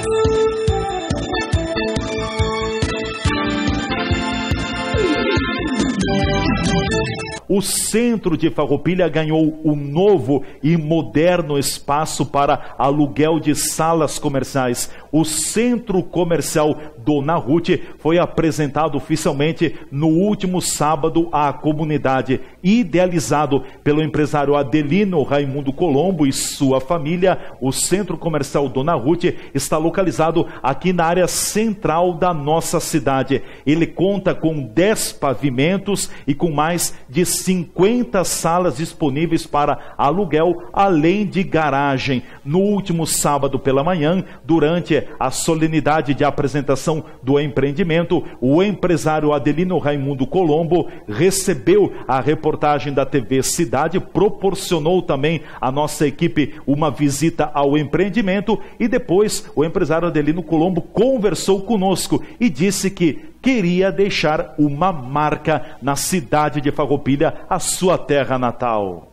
O centro de Farroupilha ganhou um novo e moderno espaço para aluguel de salas comerciais. O Centro Comercial Dona Ruth foi apresentado oficialmente no último sábado à comunidade. Idealizado pelo empresário Adelino Raimundo Colombo e sua família, o Centro Comercial Dona Ruth está localizado aqui na área central da nossa cidade. Ele conta com 10 pavimentos e com mais de 50 salas disponíveis para aluguel, além de garagem. No último sábado pela manhã, durante a solenidade de apresentação do empreendimento, o empresário Adelino Raimundo Colombo recebeu a reportagem da TV Cidade, proporcionou também à nossa equipe uma visita ao empreendimento e depois o empresário Adelino Colombo conversou conosco e disse que queria deixar uma marca na cidade de Farroupilha, a sua terra natal.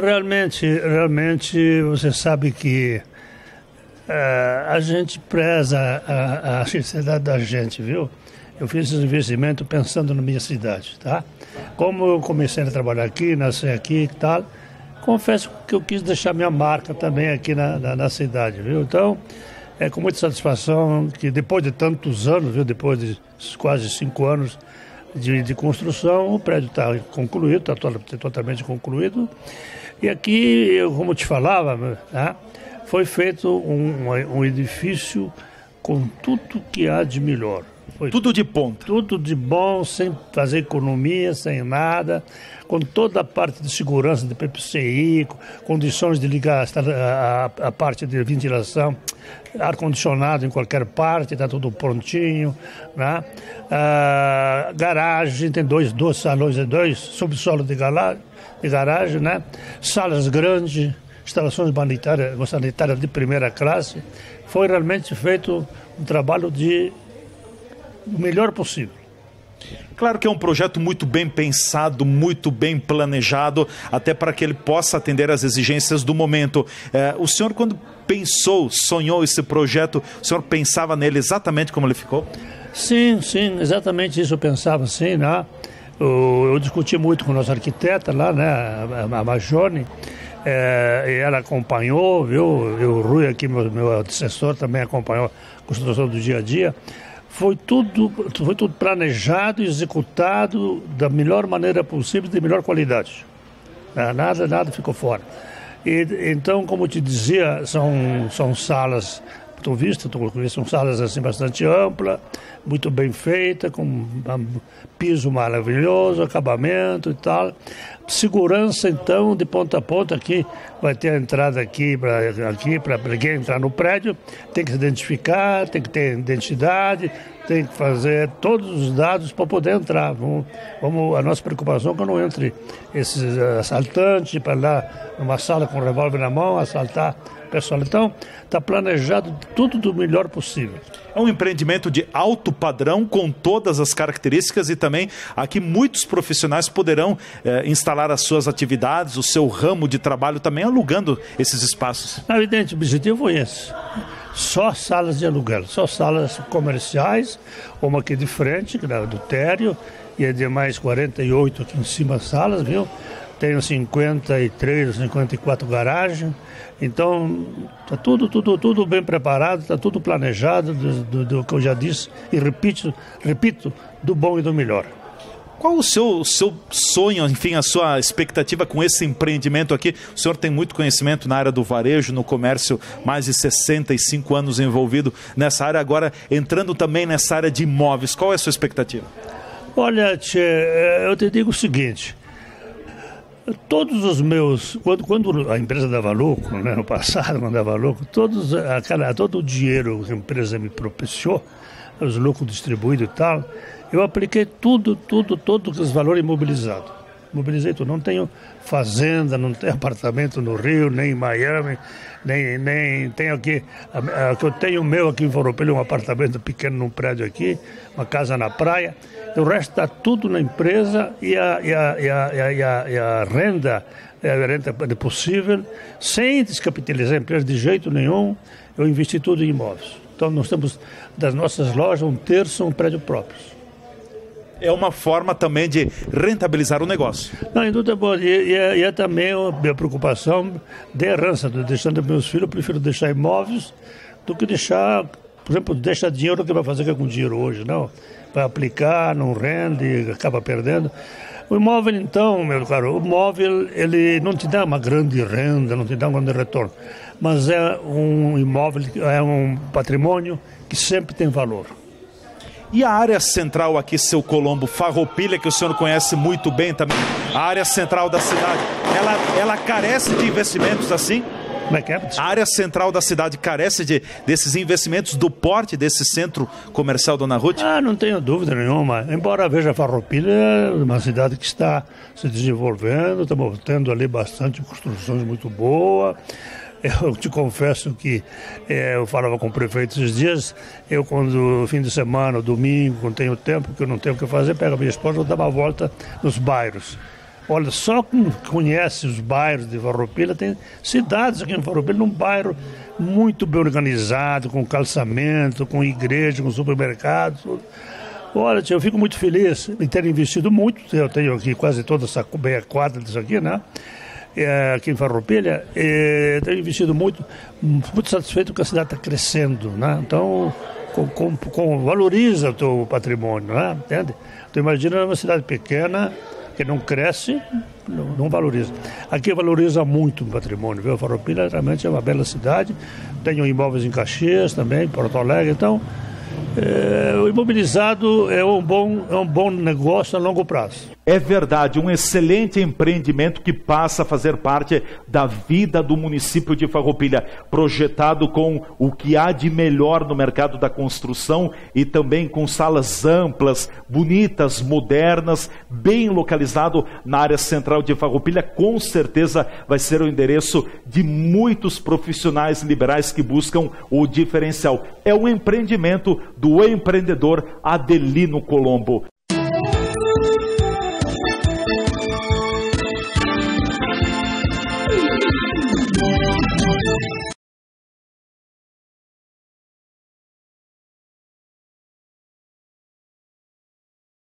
Realmente, você sabe que a gente preza a cidade da gente, viu? Eu fiz esse investimento pensando na minha cidade, tá? Como eu comecei a trabalhar aqui, nasci aqui e tal, confesso que eu quis deixar minha marca também aqui na cidade, viu? Então, é com muita satisfação que depois de tantos anos, viu? Depois de quase 5 anos de construção, o prédio está concluído, está totalmente concluído. E aqui, como te falava, né, foi feito um edifício com tudo que há de melhor. Foi tudo de ponta. Tudo de bom, sem fazer economia, sem nada, com toda a parte de segurança de PPCI, condições de ligar a parte de ventilação, ar-condicionado em qualquer parte, está tudo prontinho, né? Garagem, tem dois salões, dois subsolos de garagem, né? Salas grandes, instalações sanitárias de primeira classe. Foi realmente feito um trabalho o melhor possível. Claro que é um projeto muito bem pensado, muito bem planejado, até para que ele possa atender às exigências do momento. O senhor, quando sonhou esse projeto, o senhor pensava nele exatamente como ele ficou? Sim, exatamente isso eu pensava, sim, né? Eu discuti muito com a nossa arquiteta lá, né, a Majone, e ela acompanhou, viu? O Rui aqui, meu assessor, também acompanhou a construção do dia a dia. Foi tudo planejado e executado da melhor maneira possível, de melhor qualidade. Nada ficou fora. Então, como eu te dizia, são salas, são salas assim, bastante amplas, muito bem feitas, com piso maravilhoso, acabamento e tal. Segurança, então, de ponta a ponta. Aqui vai ter a entrada aqui para quem entrar no prédio, tem que se identificar, tem que ter identidade, tem que fazer todos os dados para poder entrar. A nossa preocupação é que não entre esses assaltantes para lá numa sala com um revólver na mão, assaltar o pessoal. Então, está planejado tudo do melhor possível. É um empreendimento de alto padrão, com todas as características, e também aqui muitos profissionais poderão instalar as suas atividades, o seu ramo de trabalho também, alugando esses espaços. Evidente, o objetivo é esse. Só salas de aluguel, só salas comerciais, uma aqui de frente, que é do térreo, e é de mais 48 aqui em cima salas, viu? Tenho 53, 54 garagens, então está tudo bem preparado, está tudo planejado, do que eu já disse, e repito, do bom e do melhor. Qual o seu sonho, enfim, a sua expectativa com esse empreendimento aqui? O senhor tem muito conhecimento na área do varejo, no comércio, mais de 65 anos envolvido nessa área, agora entrando também nessa área de imóveis. Qual é a sua expectativa? Olha, eu te digo o seguinte, todos os meus, quando a empresa dava lucro, né, no passado, quando dava lucro, todo o dinheiro que a empresa me propiciou, os lucros distribuídos e tal, eu apliquei todos os valores imobilizados. Mobilizei tudo. Não tenho fazenda, não tenho apartamento no Rio, nem em Miami, nem tenho aqui. Que eu tenho meu aqui em Farroupilha, um apartamento pequeno num prédio aqui, uma casa na praia. O resto está tudo na empresa e a renda é possível, sem descapitalizar a empresa de jeito nenhum. Eu investi tudo em imóveis. Então nós temos das nossas lojas 1/3 um prédio próprio. É uma forma também de rentabilizar o negócio. Não, em dúvida boa. E é também a minha preocupação de herança. Deixando meus filhos, eu prefiro deixar imóveis do que deixar, por exemplo, deixar dinheiro que vai fazer com dinheiro hoje, não. Vai aplicar, não rende, acaba perdendo. O imóvel, então, meu caro, o imóvel, ele não te dá uma grande renda, não te dá um grande retorno, mas é um imóvel, é um patrimônio que sempre tem valor. E a área central aqui, seu Colombo, Farroupilha, que o senhor conhece muito bem também, a área central da cidade, ela carece de investimentos assim? Como é que é? A área central da cidade carece desses investimentos do porte desse centro comercial, Dona Ruth? Não tenho dúvida nenhuma. Embora veja Farroupilha é uma cidade que está se desenvolvendo, estamos tendo ali bastante construções muito boas. Eu te confesso que eu falava com o prefeito esses dias, eu quando fim de semana, domingo, quando tenho tempo, que eu não tenho o que fazer, pego a minha esposa e dou uma volta nos bairros. Olha, só quem conhece os bairros de Farroupilha, tem cidades aqui em Farroupilha, num bairro muito bem organizado, com calçamento, com igreja, com supermercado, tudo. Olha, eu fico muito feliz em ter investido muito, eu tenho aqui quase toda essa meia quadra disso aqui, né? Aqui em Farroupilha, tenho investido muito satisfeito que a cidade está crescendo, né? Então, valoriza o teu patrimônio, né? Entende? Então, imagina uma cidade pequena que não cresce, não valoriza. Aqui valoriza muito o patrimônio, viu? Farroupilha realmente é uma bela cidade, tenho imóveis em Caxias também, Porto Alegre, então o imobilizado é um bom negócio a longo prazo. É verdade, um excelente empreendimento que passa a fazer parte da vida do município de Farroupilha, projetado com o que há de melhor no mercado da construção e também com salas amplas, bonitas, modernas, bem localizado na área central de Farroupilha. Com certeza vai ser o endereço de muitos profissionais liberais que buscam o diferencial. É um empreendimento do empreendedor Adelino Colombo.